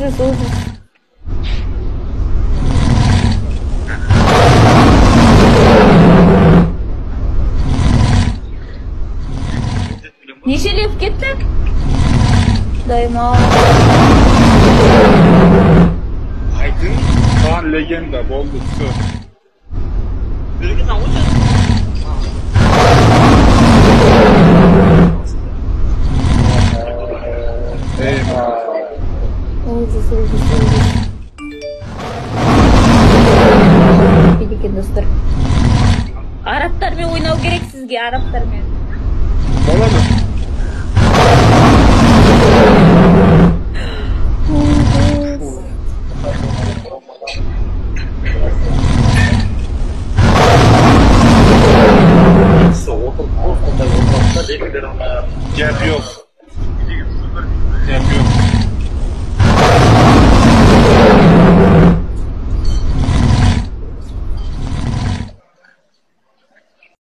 ужас. Нешелеп кеттік? Дайма. Айтын, қан легенда болды түсі. Бірге таңғы өте? Eyvah. Ужас. Екен достар. Арабтармен ойнау керек сізге, арабтармен. Болады. Gap yok.